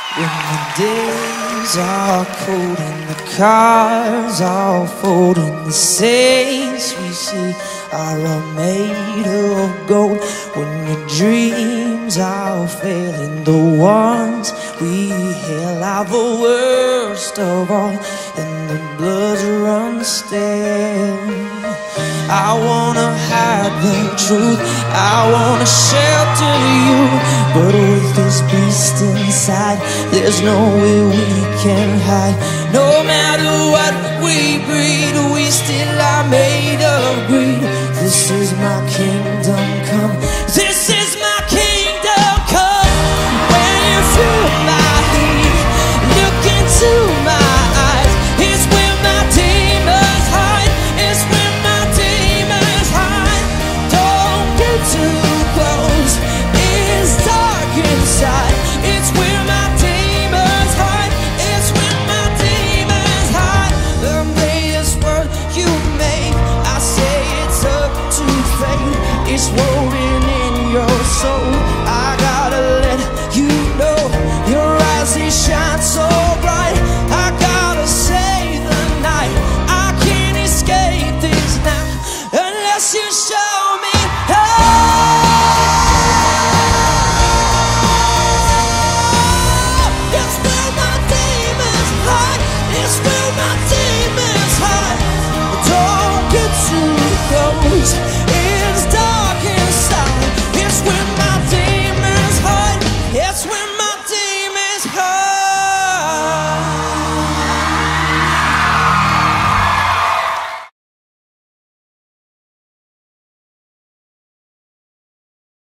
When the days are cold and the cars are fold and the saints we see are all made of gold, when your dreams are failing, the ones we hail are the worst of all, and the blood runs stale. I wanna hide the truth, I wanna shelter you, but with this beast inside, there's no way we can hide. No matter what we breed, we still are made of greed. This is my kingdom.